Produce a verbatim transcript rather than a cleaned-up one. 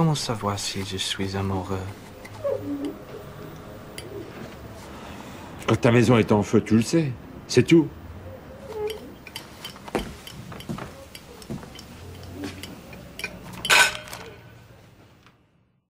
comment savoir si je suis amoureux? Quand ta maison est en feu, tu le sais. C'est tout.